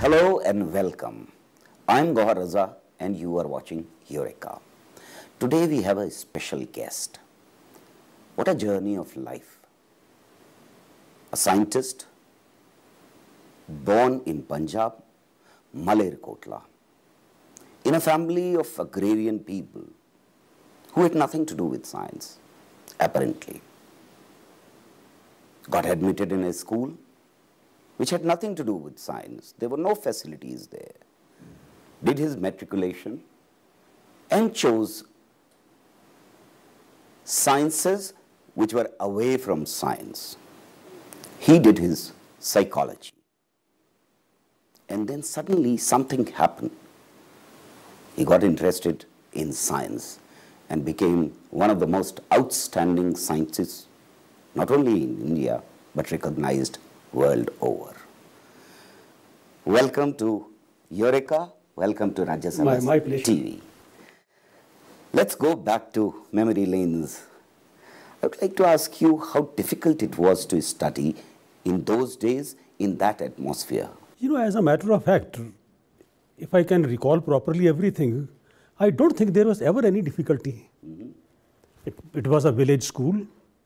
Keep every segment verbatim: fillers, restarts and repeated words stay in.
Hello and welcome. I'm Gauhar Raza and you are watching Eureka. Today we have a special guest. What a journey of life. A scientist born in Punjab, Malerkotla, in a family of agrarian people who had nothing to do with science, apparently. Got admitted in a school which had nothing to do with science. There were no facilities there. Did his matriculation and chose sciences which were away from science. He did his psychology. And then suddenly something happened. He got interested in science and became one of the most outstanding scientists, not only in India, but recognized world over. Welcome to Eureka. Welcome to Raza my, my pleasure. T V. Let's go back to memory lanes. I would like to ask you how difficult it was to study in those days in that atmosphere. You know, as a matter of fact, if I can recall properly everything, I don't think there was ever any difficulty. Mm-hmm. it, it was a village school,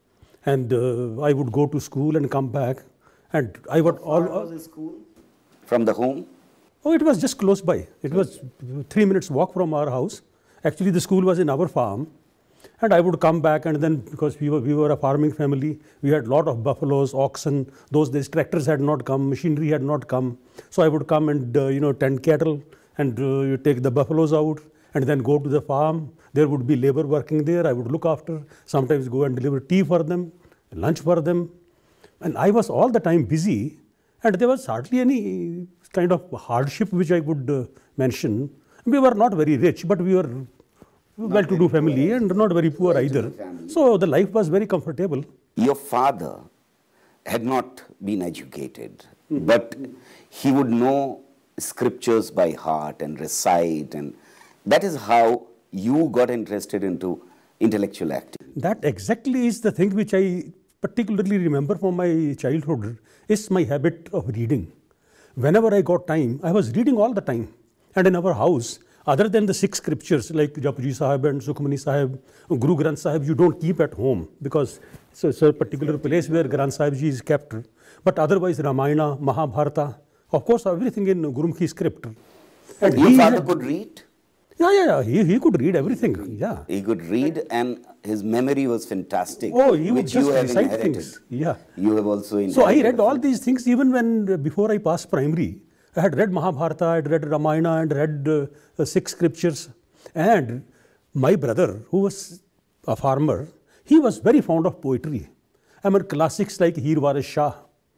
and uh, I would go to school and come back. And I would all. How far was the school from the home? Oh, it was just close by. It was three minutes walk from our house. Actually, the school was in our farm, and I would come back. And then, because we were we were a farming family, we had a lot of buffaloes, oxen. Those days, tractors had not come, machinery had not come. So I would come and uh, you know tend cattle, and uh, you take the buffaloes out, and then go to the farm. There would be labor working there. I would look after. Sometimes go and deliver tea for them, lunch for them. And I was all the time busy, and there was hardly any kind of hardship which I would uh, mention. We were not very rich, but we were well-to-do family and not very poor either. So the life was very comfortable. Your father had not been educated, mm-hmm. but he would know scriptures by heart and recite, and that is how you got interested into intellectual activity. That exactly is the thing which I particularly remember from my childhood, is my habit of reading. Whenever I got time, I was reading all the time. And in our house, other than the six scriptures like Japji Sahib and Sukhmani Sahib, Guru Granth Sahib, you don't keep at home because it's a, it's a particular place where Granth Sahib Ji is kept. But otherwise, Ramayana, Mahabharata, of course, everything in Gurumukhi script. And your father had, could read? Yeah, yeah, yeah. He, he could read everything. Yeah. He could read, and his memory was fantastic. Oh, he would which just you have recite inherited. things. Yeah. You have also inherited. So I read all these things even when, before I passed primary. I had read Mahabharata, I had read Ramayana, and read uh, uh, six scriptures. And my brother, who was a farmer, he was very fond of poetry. I mean, classics like Heer Waris Shah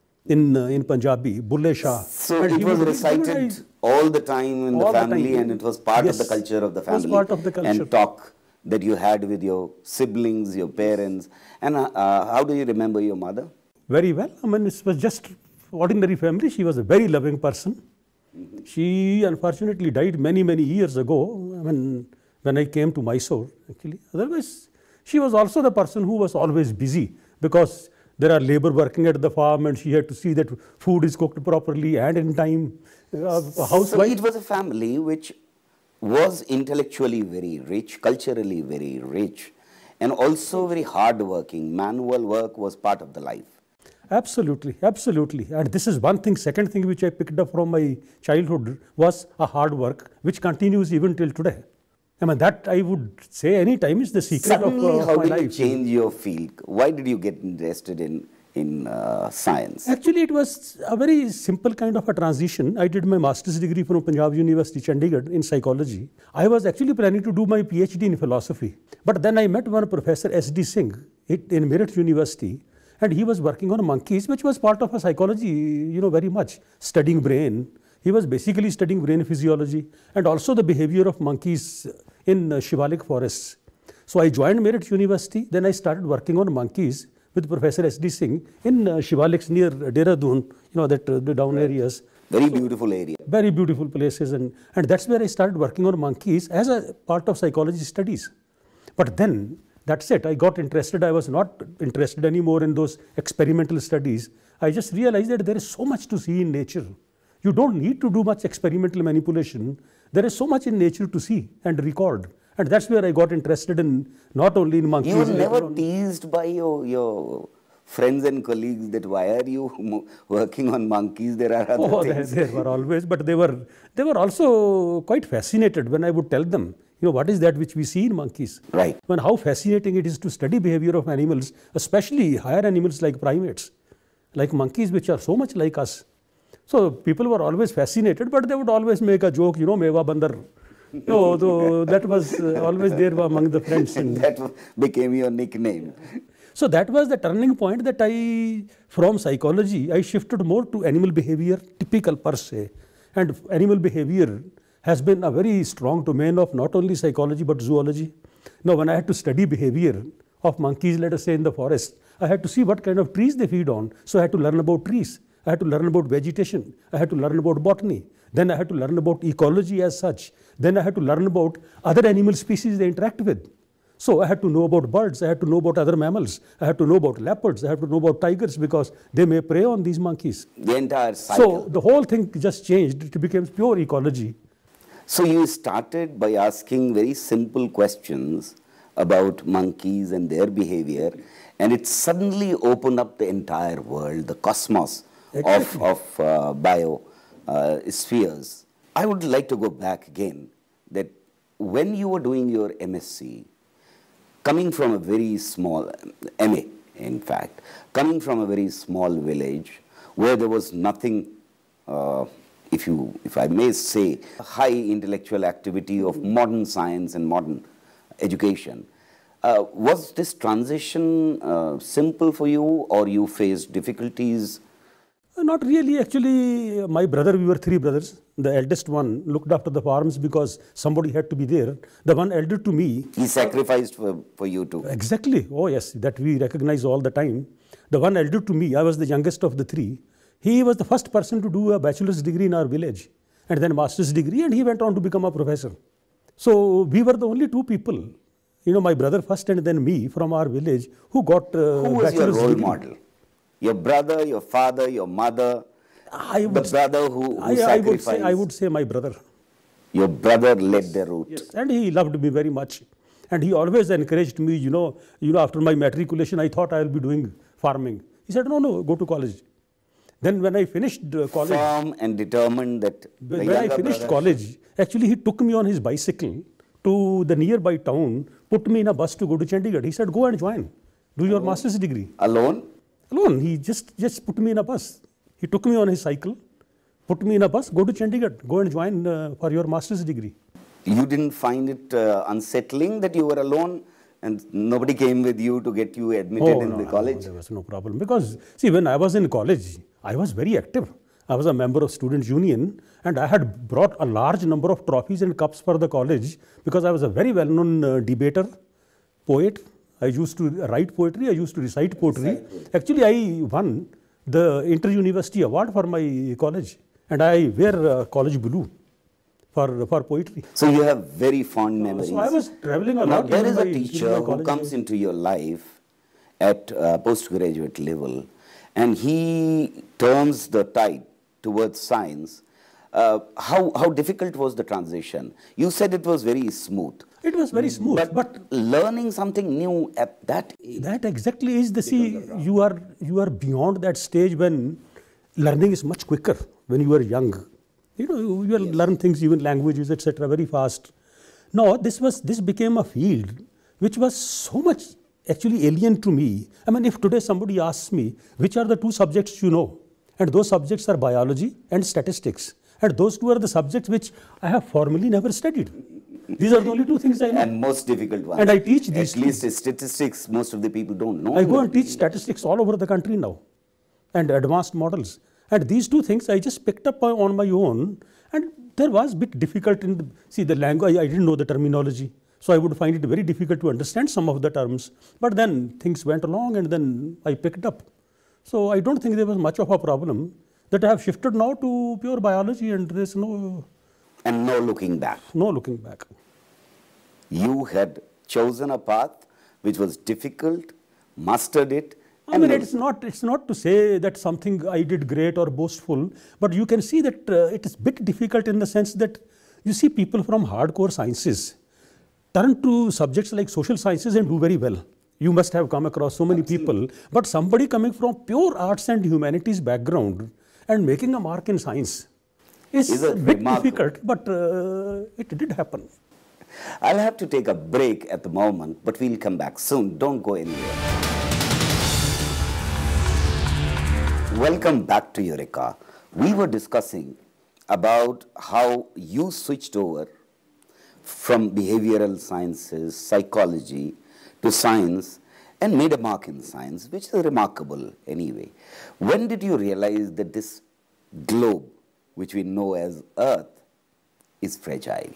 in uh, in Punjabi, Bulle Shah. So and it was recited all the time in the family, the and it was part yes, of the culture of the family. It was part of the culture. And talk that you had with your siblings, your parents. And uh, uh, how do you remember your mother? Very well. I mean, it was just ordinary family. She was a very loving person. Mm-hmm. She unfortunately died many, many years ago. I mean, when I came to Mysore, actually. Otherwise, she was also the person who was always busy because there are labor working at the farm, and she had to see that food is cooked properly and in time. Uh, housewife. So it was a family which was intellectually very rich, culturally very rich, and also very hardworking. Manual work was part of the life. Absolutely, absolutely. And this is one thing. Second thing which I picked up from my childhood was a hard work, which continues even till today. I mean, that I would say any time is the secret Suddenly, of uh, how my did life. you change your field? Why did you get interested in, in uh, science? Actually, it was a very simple kind of a transition. I did my master's degree from Punjab University, Chandigarh, in psychology. I was actually planning to do my PhD in philosophy. But then I met one Professor S D Singh in Meerut University, and he was working on monkeys, which was part of a psychology, you know, very much, studying brain. He was basically studying brain physiology and also the behavior of monkeys in uh, Shivalik forests. So I joined Meerut University. Then I started working on monkeys with Professor S D Singh in uh, Shivaliks near Dehradun, you know, that uh, the down areas. Very so, beautiful area. Very beautiful places. And, and that's where I started working on monkeys as a part of psychology studies. But then, that's it. I got interested. I was not interested anymore in those experimental studies. I just realized that there is so much to see in nature. You don't need to do much experimental manipulation. There is so much in nature to see and record. And that's where I got interested in, not only in monkeys. You were never teased by your, your friends and colleagues that why are you working on monkeys? There are other oh, things. There, there were always, but they were, they were also quite fascinated when I would tell them, you know, what is that which we see in monkeys? Right. And how fascinating it is to study behavior of animals, especially higher animals like primates, like monkeys, which are so much like us. So people were always fascinated, but they would always make a joke, you know, Mewa Bandar. No, though that was uh, always there among the friends. And that became your nickname. So that was the turning point that I, from psychology, I shifted more to animal behavior, typical per se. And animal behavior has been a very strong domain of not only psychology but zoology. Now, when I had to study behavior of monkeys, let us say in the forest, I had to see what kind of trees they feed on. So I had to learn about trees. I had to learn about vegetation. I had to learn about botany. Then I had to learn about ecology as such. Then I had to learn about other animal species they interact with. So I had to know about birds. I had to know about other mammals. I had to know about leopards. I had to know about tigers because they may prey on these monkeys. The entire cycle. So the whole thing just changed. It became pure ecology. So you started by asking very simple questions about monkeys and their behavior, and it suddenly opened up the entire world, the cosmos Exactly. of, of uh, bio uh, spheres. I would like to go back again, that when you were doing your M S c, coming from a very small, M A in fact, coming from a very small village where there was nothing, uh, if you, if I may say, high intellectual activity of modern science and modern education. Uh, was this transition uh, simple for you, or you faced difficulties? Not really. Actually, my brother, we were three brothers. The eldest one looked after the farms because somebody had to be there. The one elder to me. He sacrificed for, for you too. Exactly. Oh, yes, that we recognize all the time. The one elder to me, I was the youngest of the three. He was the first person to do a bachelor's degree in our village and then a master's degree, and he went on to become a professor. So we were the only two people, you know, my brother first and then me from our village, who got uh, Who was your role degree. model? Your brother, your father, your mother, I the would brother who, who I, I, sacrificed? would say, I would say my brother. Your brother led the route. Yes. And he loved me very much. And he always encouraged me, you know, you know, after my matriculation, I thought I will be doing farming. He said, no, no, go to college. Then when I finished uh, college, Firm and determined that the when I younger finished brother- college, actually he took me on his bicycle to the nearby town, put me in a bus to go to Chandigarh. He said, go and join, do your master's degree. Alone? Alone, he just, just put me in a bus. He took me on his cycle, put me in a bus, go to Chandigarh, go and join uh, for your master's degree. You didn't find it uh, unsettling that you were alone and nobody came with you to get you admitted Oh, in no, the no, college? no, there was no problem. Because, see, when I was in college, I was very active. I was a member of Students' Union, and I had brought a large number of trophies and cups for the college because I was a very well-known uh, debater, poet. I used to write poetry, I used to recite poetry. Actually, I won the Inter-University Award for my college, and I wear uh, college blue for, for poetry. So you have very fond memories. So I was traveling a Now lot. there during is a my- during teacher my who college comes days. into your life at uh, postgraduate level, and he turns the tide towards science. Uh, how, how difficult was the transition? You said it was very smooth. It was very smooth, But, but learning something new at that age. that exactly is the, see, you are, you are beyond that stage when learning is much quicker when you are young. You know, you, you will learn things, even languages, et cetera, very fast. No, this was, this became a field which was so much actually alien to me. I mean, if today somebody asks me, which are the two subjects you know? And those subjects are biology and statistics. And those two are the subjects which I have formally never studied. These are the only two things I know. And most difficult one. And I teach these At least statistics, most of the people don't know. I go and teach statistics all over the country now and advanced models. And these two things I just picked up on my own, and there was a bit difficult in the, see the language, I didn't know the terminology. So I would find it very difficult to understand some of the terms. But then things went along and then I picked up. So I don't think there was much of a problem that I have shifted now to pure biology, and there's no, And no looking back. no looking back. You had chosen a path which was difficult, mastered it, I mean, it's not, it's not to say that something I did great or boastful, but you can see that uh, it is a bit difficult in the sense that you see people from hardcore sciences turn to subjects like social sciences and do very well. You must have come across so many Absolutely. people, but somebody coming from pure arts and humanities background and making a mark in science is, Is a a bit remarkable. difficult, but uh, it did happen. I'll have to take a break at the moment, but we'll come back soon. Don't go anywhere. Welcome back to Eureka. We were discussing about how you switched over from behavioral sciences, psychology, to science and made a mark in science, which is remarkable anyway. When did you realize that this globe, which we know as Earth, is fragile?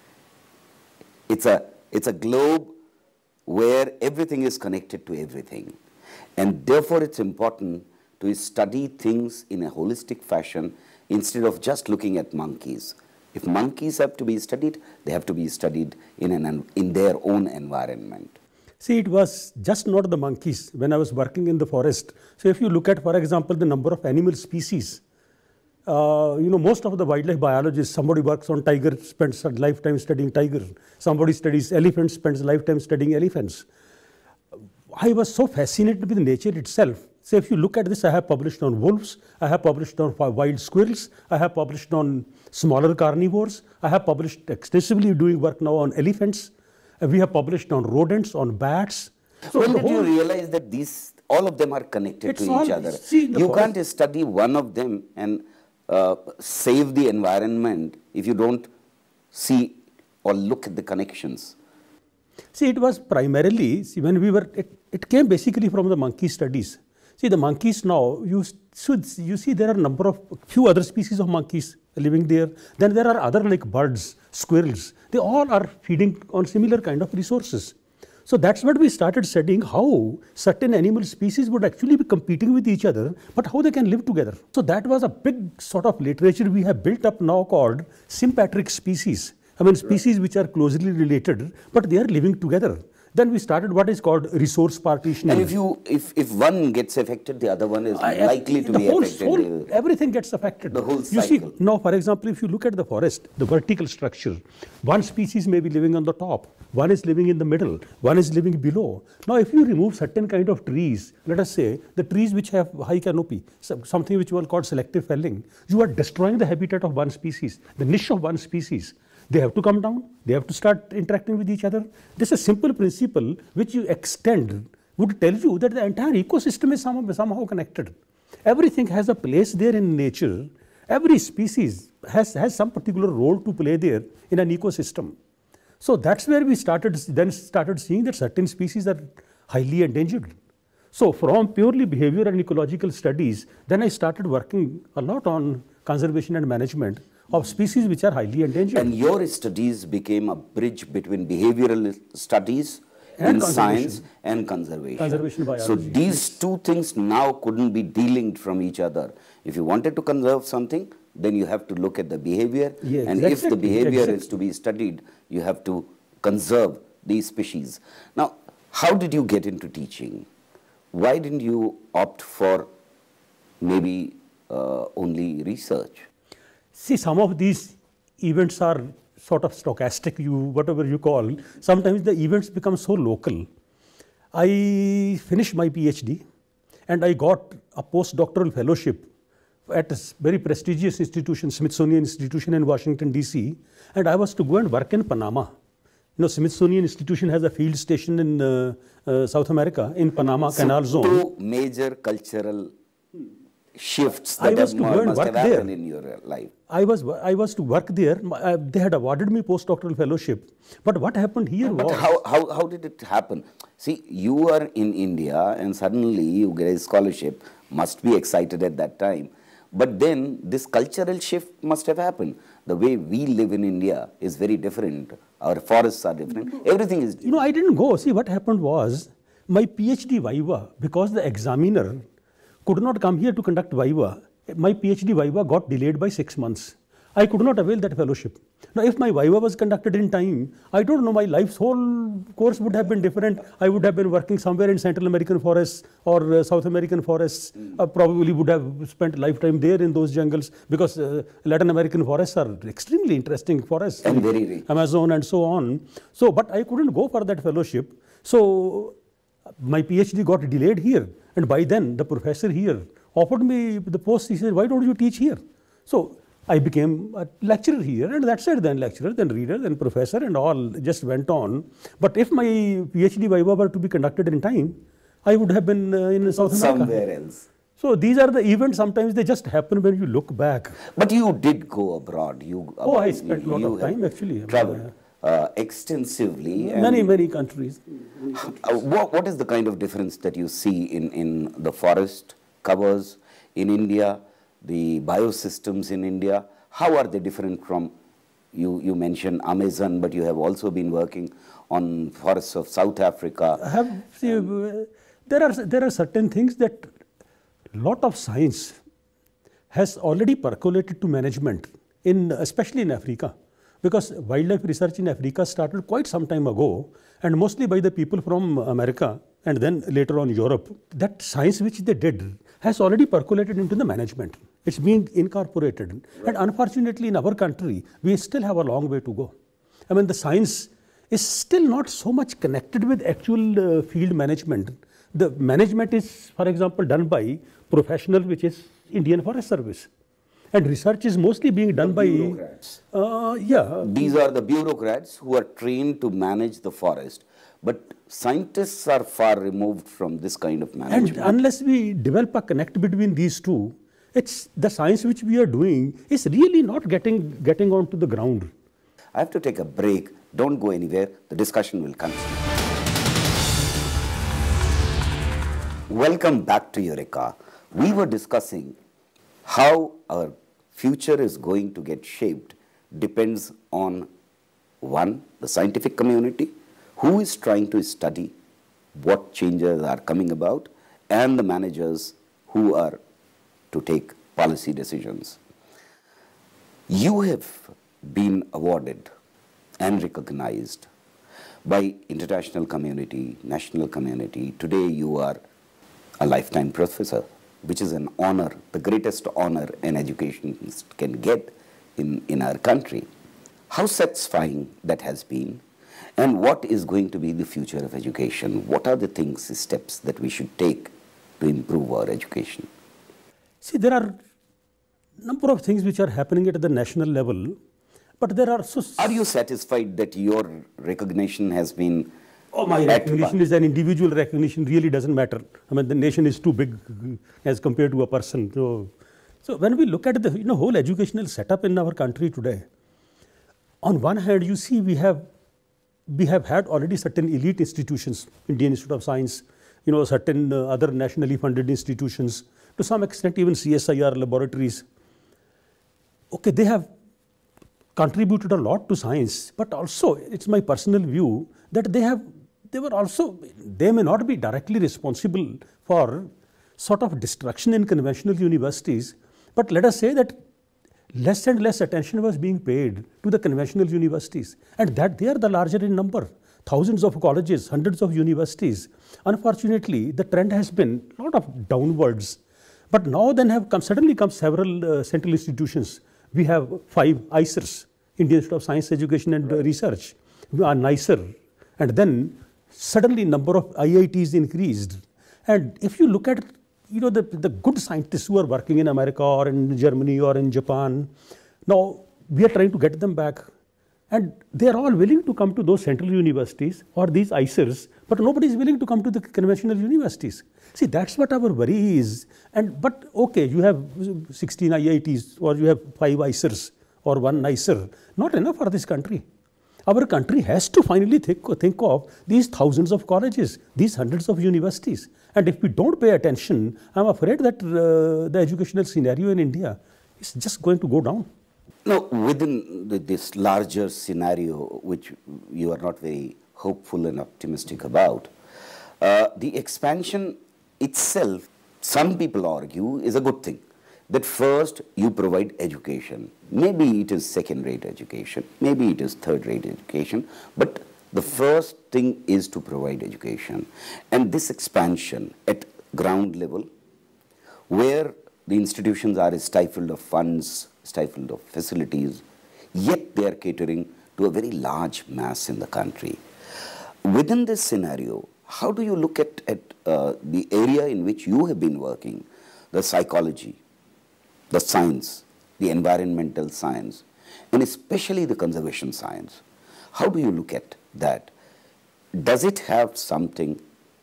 It's a, it's a globe where everything is connected to everything. And therefore, it's important to study things in a holistic fashion instead of just looking at monkeys. If monkeys have to be studied, they have to be studied in, an, in their own environment. See, it was just not the monkeys when I was working in the forest. So if you look at, for example, the number of animal species, uh, you know, most of the wildlife biologists, somebody works on tiger, spends a lifetime studying tiger. Somebody studies elephants, spends a lifetime studying elephants. I was so fascinated with nature itself. So if you look at this, I have published on wolves, I have published on wild squirrels, I have published on smaller carnivores, I have published extensively doing work now on elephants. We have published on rodents, on bats. So when did you realize that these, all of them are connected to all, each other? See, you forest. can't study one of them and uh, save the environment if you don't see or look at the connections. See, it was primarily, see, when we were, it, it came basically from the monkey studies. See, the monkeys now, you, should, you see there are a number of, few other species of monkeys living there. Then there are other like birds, squirrels. They all are feeding on similar kind of resources. So that's what we started studying, how certain animal species would actually be competing with each other, but how they can live together. So that was a big sort of literature we have built up now called sympatric species. I mean, species which are closely related, but they are living together. Then we started what is called resource partitioning. And if you, if, if one gets affected, the other one is I, likely to the be whole, affected. Whole, everything gets affected. The whole you see, cycle. now, for example, if you look at the forest, the vertical structure, one species may be living on the top, one is living in the middle, one is living below. Now, if you remove certain kind of trees, let us say the trees which have high canopy, something which was called selective felling, you are destroying the habitat of one species, the niche of one species. They have to come down, they have to start interacting with each other. This is a simple principle which you extend would tell you that the entire ecosystem is somehow, somehow connected. Everything has a place there in nature. Every species has, has some particular role to play there in an ecosystem. So that's where we started, then started seeing that certain species are highly endangered. So from purely behavior and ecological studies, then I started working a lot on conservation and management of species which are highly endangered. And your studies became a bridge between behavioral studies And in science and conservation. Conservation biology. So these two things now couldn't be delinked from each other. If you wanted to conserve something, then you have to look at the behavior. Yeah, and if the exactly, behavior exactly. is to be studied, you have to conserve these species. Now, how did you get into teaching? Why didn't you opt for maybe uh, only research? See, some of these events are sort of stochastic, you whatever you call. Sometimes the events become so local. I finished my PhD and I got a postdoctoral fellowship at a very prestigious institution, Smithsonian Institution in Washington, D C, and I was to go and work in Panama. You know, Smithsonian Institution has a field station in uh, uh, South America, in Panama So Canal Zone. Two major cultural shifts I that was have, to go and must work have happened there. in your life. I was, I was to work there. Uh, they had awarded me postdoctoral fellowship. But what happened here But was... how, how, how did it happen? See, you are in India and suddenly you get a scholarship, must be excited at that time. But then this cultural shift must have happened. The way we live in India is very different. Our forests are different. Everything is different. You know, I didn't go. See, what happened was, my PhD viva, because the examiner could not come here to conduct viva, my PhD viva got delayed by six months. I could not avail that fellowship. Now, if my viva was conducted in time, I don't know, my life's whole course would have been different. I would have been working somewhere in Central American forests or uh, South American forests. Mm. Uh, probably would have spent lifetime there in those jungles, because uh, Latin American forests are extremely interesting forests. And very rich. Amazon and so on. So, but I couldn't go for that fellowship. So, my PhD got delayed here. And by then, the professor here offered me the post. He said, why don't you teach here? So, I became a lecturer here, and that's it, then lecturer, then reader, then professor, and all just went on. But if my PhD viva were to be conducted in time, I would have been uh, in South America. Somewhere else. So these are the events, sometimes they just happen when you look back. But you did go abroad. You Oh, I spent a lot of time actually. Traveled uh, extensively. Many, many countries. Uh, what, what is the kind of difference that you see in, in the forest covers in India, the biosystems in India? How are they different from, you, you mentioned Amazon, but you have also been working on forests of South Africa. I have, see, um, there, are, there are certain things that lot of science has already percolated to management, in, especially in Africa. Because wildlife research in Africa started quite some time ago, and mostly by the people from America and then later on Europe. That science which they did has already percolated into the management. It's being incorporated. Right. And unfortunately in our country, we still have a long way to go. I mean, the science is still not so much connected with actual uh, field management. The management is, for example, done by professional, which is Indian Forest Service. And research is mostly being done by bureaucrats. Uh, yeah. These are the bureaucrats who are trained to manage the forest. But scientists are far removed from this kind of management. And unless we develop a connect between these two, it's the science which we are doing is really not getting, getting onto the ground. I have to take a break. Don't go anywhere. The discussion will continue. Welcome back to Eureka. We were discussing how our future is going to get shaped depends on, one, the scientific community, who is trying to study what changes are coming about, and the managers who are to take policy decisions. You have been awarded and recognized by international community, national community. Today you are a lifetime professor, which is an honor, the greatest honor an educationist can get in, in our country. How satisfying that has been, and what is going to be the future of education? What are the things, steps that we should take to improve our education? See, there are a number of things which are happening at the national level, but there are so... Are you satisfied that your recognition has been... Oh, my recognition is an individual recognition, really doesn't matter. I mean, the nation is too big as compared to a person. So, so when we look at the you know, whole educational setup in our country today, on one hand, you see we have, we have had already certain elite institutions, Indian Institute of Science, you know, certain uh, other nationally funded institutions, to some extent even C S I R laboratories. Okay, they have contributed a lot to science, but also it's my personal view that they have They were also, they may not be directly responsible for sort of destruction in conventional universities, but let us say that less and less attention was being paid to the conventional universities, and that they are the larger in number. Thousands of colleges, hundreds of universities. Unfortunately, the trend has been a lot of downwards, but now then have come, suddenly come several uh, central institutions. We have five I C E Rs, Indian Institute of Science, Education and uh, Research, we are nicer, and then suddenly number of I I Ts increased. And if you look at you know, the, the good scientists who are working in America or in Germany or in Japan, now we are trying to get them back. And they are all willing to come to those central universities or these I C E Rs, but nobody is willing to come to the conventional universities. See, that's what our worry is. And, but okay, you have sixteen I I Ts or you have five I C E Rs or one NICER, not enough for this country. Our country has to finally think, think of these thousands of colleges, these hundreds of universities. And if we don't pay attention, I'm afraid that uh, the educational scenario in India is just going to go down. Now, within the, this larger scenario, which you are not very hopeful and optimistic about, uh, the expansion itself, some people argue, is a good thing. that first you provide education. Maybe it is second-rate education, maybe it is third-rate education, but the first thing is to provide education. And this expansion at ground level, where the institutions are stifled of funds, stifled of facilities, yet they are catering to a very large mass in the country. Within this scenario, how do you look at, at uh, the area in which you have been working, the psychology, the science, the environmental science, and especially the conservation science? How do you look at that? Does it have something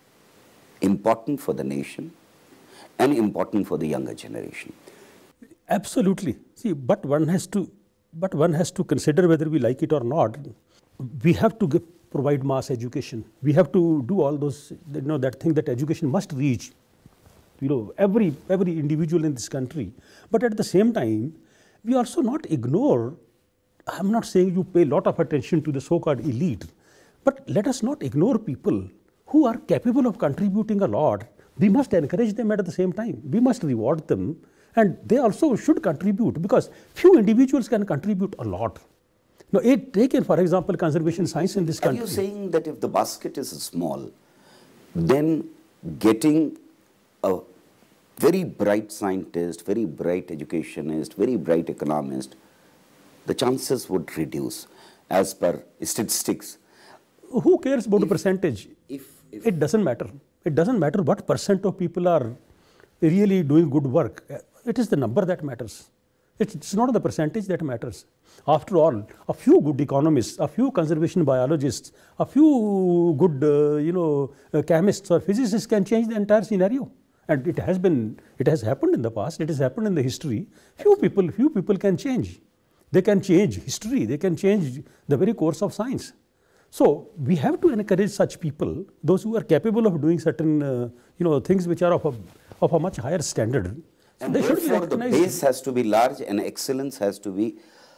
important for the nation and important for the younger generation? Absolutely. See, but one has to, but one has to consider whether we like it or not. We have to give, provide mass education. We have to do all those, you know, that thing that education must reach, you know, every every individual in this country. But at the same time, we also not ignore. I'm not saying you pay a lot of attention to the so-called elite, but let us not ignore people who are capable of contributing a lot. We must encourage them at the same time. We must reward them, and they also should contribute, because few individuals can contribute a lot. Now, it, taken for example conservation science in this country. Are you saying that if the basket is small, then getting a very bright scientist, very bright educationist, very bright economist, the chances would reduce as per statistics? Who cares about if, the percentage? If, if it doesn't matter. It doesn't matter what percent of people are really doing good work. It is the number that matters. It's not the percentage that matters. After all, a few good economists, a few conservation biologists, a few good, uh, you know, uh, chemists or physicists can change the entire scenario. And it has been, it has happened in the past. It has happened in the history. Few people, few people can change. They can change history. They can change the very course of science. So we have to encourage such people, those who are capable of doing certain, uh, you know, things which are of a, of a much higher standard. So and they should be therefore the base has to be large and excellence has to be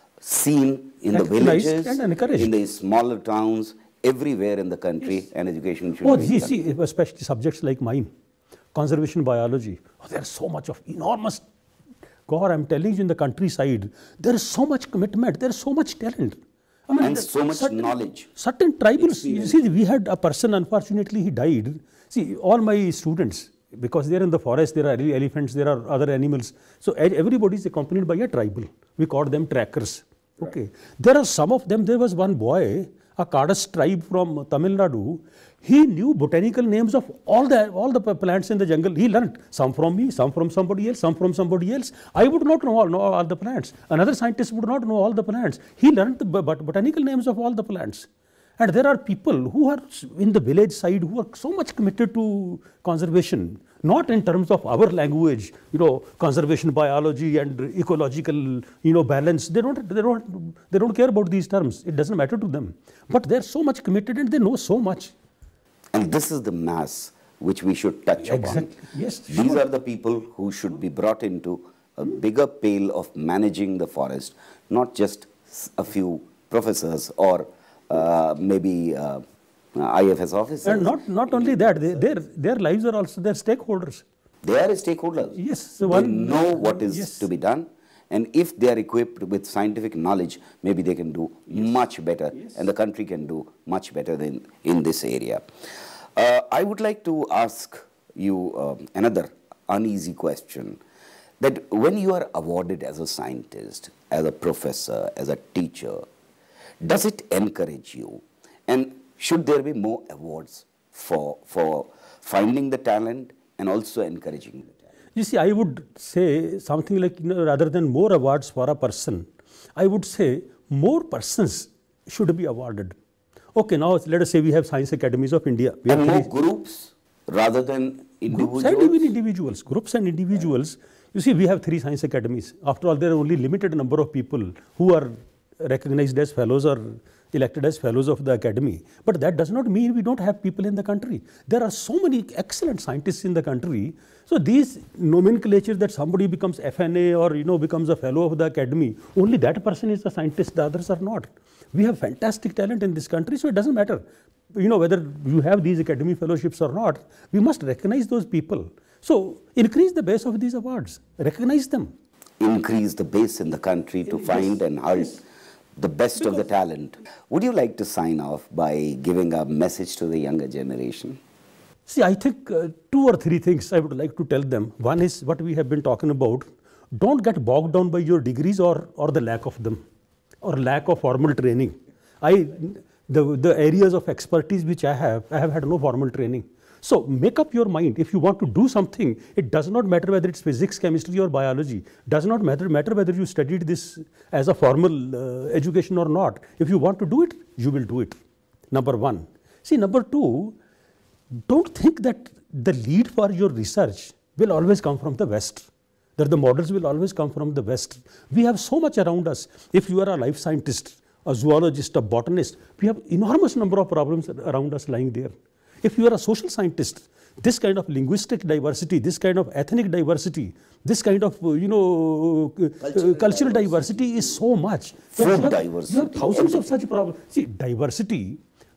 seen in the villages, in the smaller towns, everywhere in the country, yes. And education should oh, be see, see, especially subjects like mine, conservation biology. Oh, there's so much of enormous, Gauhar, I'm telling you, in the countryside, there is so much commitment, there is so much talent. I mean, and so much certain, knowledge. Certain tribals, you see, we had a person, unfortunately, he died. See, all my students, because they're in the forest, there are elephants, there are other animals. So everybody is accompanied by a tribal. We call them trackers. Right. Okay. There are some of them, there was one boy, a Kadas tribe from Tamil Nadu. He knew botanical names of all the all the plants in the jungle. He learned some from me, some from somebody else, some from somebody else. I would not know all, know all the plants. Another scientist would not know all the plants. He learned the botanical names of all the plants. And there are people who are in the village side who are so much committed to conservation, not in terms of our language, you know, conservation biology and ecological, you know, balance. They don't, they don't, they don't care about these terms. It doesn't matter to them. But they're so much committed and they know so much. And this is the mass which we should touch exactly. upon. Yes, These sure. are the people who should be brought into a bigger pale of managing the forest, not just a few professors or uh, maybe uh, I F S officers. And not, not only that, they, their, their lives are also their stakeholders. They are stakeholders. Yes. So they one, know what is yes. to be done. And if they are equipped with scientific knowledge, maybe they can do yes. much better, yes. and the country can do much better than in this area. Uh, I would like to ask you um, another uneasy question, that when you are awarded as a scientist, as a professor, as a teacher, does it encourage you? And should there be more awards for, for finding the talent and also encouraging the talent? You see, I would say something like, you know, rather than more awards for a person, I would say more persons should be awarded. Okay, now let us say we have Science Academies of India. We and have more groups rather than individuals? Groups and even individuals. Groups and individuals. Right. You see, we have three Science Academies. After all, there are only limited number of people who are recognized as fellows or elected as fellows of the academy. But that does not mean we don't have people in the country. There are so many excellent scientists in the country. So these nomenclature that somebody becomes F N A or, you know, becomes a fellow of the academy, only that person is a scientist, the others are not. We have fantastic talent in this country, so it doesn't matter, you know, whether you have these academy fellowships or not. We must recognize those people. So increase the base of these awards, recognize them. Increase the base in the country to find and help the best because of the talent. Would you like to sign off by giving a message to the younger generation? See, I think uh, two or three things I would like to tell them. One is what we have been talking about. Don't get bogged down by your degrees or, or the lack of them, or lack of formal training. I, the, the areas of expertise which I have, I have had no formal training. So make up your mind. If you want to do something, it does not matter whether it's physics, chemistry or biology. Does not matter, matter whether you studied this as a formal uh, education or not. If you want to do it, you will do it. Number one. See, number two, don't think that the lead for your research will always come from the West, that the models will always come from the West. We have so much around us. If you are a life scientist, a zoologist, a botanist, we have enormous number of problems around us lying there. If you are a social scientist, this kind of linguistic diversity, this kind of ethnic diversity, this kind of, you know, cultural, uh, cultural diversity. diversity is so much. Food diversity. You have thousands of such problems. See, diversity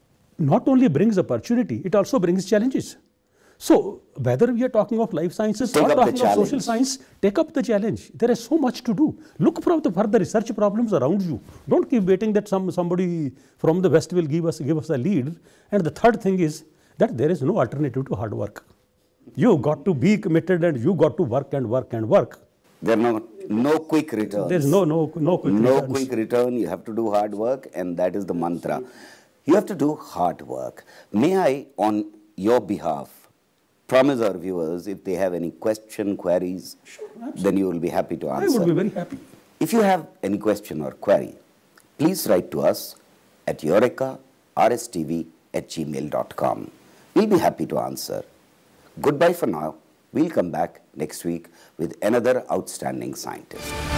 not only brings opportunity, it also brings challenges. So, whether we are talking of life sciences take or talking of challenge. social science, take up the challenge. There is so much to do. Look for the, for the research problems around you. Don't keep waiting that some somebody from the West will give us, give us a lead. And the third thing is that there is no alternative to hard work. You got to be committed and you got to work and work and work. There are no, no quick returns. There is no, no, no quick No returns. quick return. You have to do hard work, and that is the mantra. You have to do hard work. May I, on your behalf, promise our viewers, if they have any question, queries, sure, then you will be happy to answer. I would be very happy. If you have any question or query, please write to us at eureka r s t v at gmail dot com. We'll be happy to answer. Goodbye for now. We'll come back next week with another outstanding scientist.